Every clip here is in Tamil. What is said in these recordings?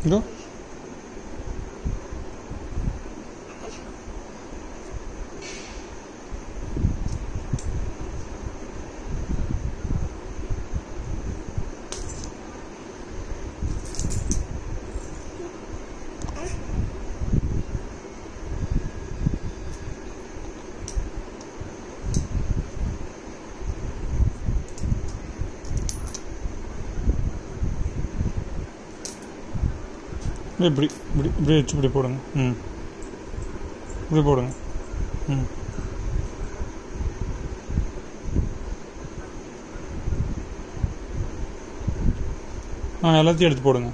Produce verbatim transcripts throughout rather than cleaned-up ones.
இதோ இப்படி இப்படி இப்படி வச்சு இப்படி போடுங்க. ம் இப்படி போடுங்க. ம் ஆ எல்லாத்தையும் எடுத்து போடுங்க.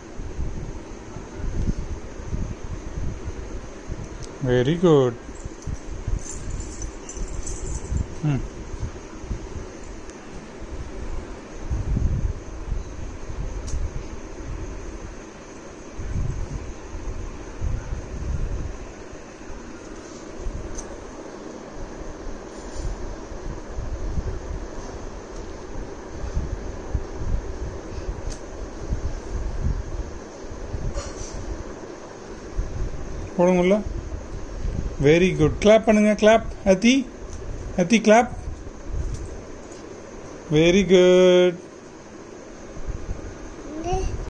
Very good. ம் போடுங்கல்ல. Very good. கிளாப் பண்ணுங்க. கிளாப். அத்தி அத்தி கிளாப். Very good.